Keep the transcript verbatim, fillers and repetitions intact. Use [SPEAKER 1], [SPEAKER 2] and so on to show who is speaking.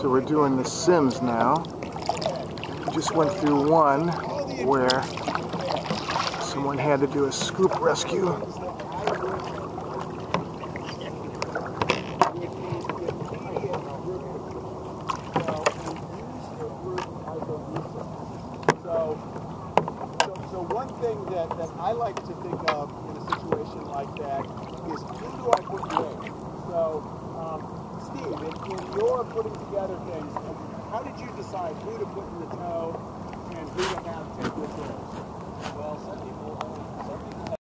[SPEAKER 1] So we're doing the Sims now. We just went through one where someone had to do a scoop rescue.
[SPEAKER 2] So, so, so one thing that, that I like to think of in a situation like that is, who do I put where? So, um, Steve, in, in your putting together things, how did you decide who to put in the tow and who to have take with theirs?
[SPEAKER 3] Well, some people